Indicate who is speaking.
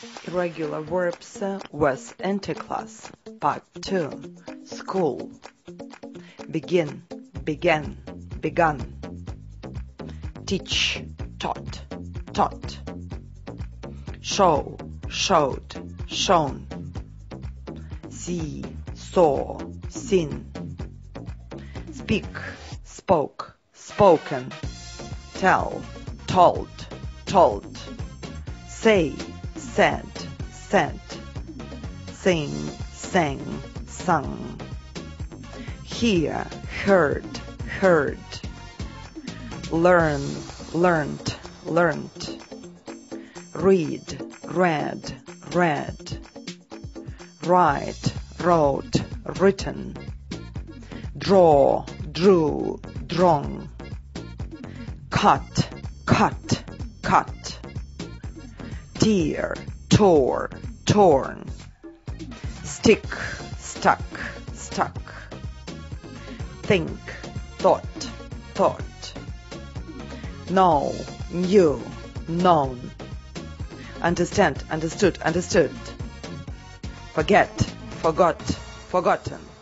Speaker 1: Irregular verbs with anti-class. Part 2. School. Begin, began, begun. Teach, taught, taught. Show, showed, shown. See, saw, seen. Speak, spoke, spoken. Tell, told, told. Say, said, said. Sing, sang, sung. Hear, heard, heard. Learn, learned, learnt. Read, read, read. Write, wrote, written. Draw, drew, drawn. Cut, cut, cut. Tear, tore, torn. Stick, stuck, stuck. Think, thought, thought. Know, knew, known. Understand, understood, understood. Forget, forgot, forgotten.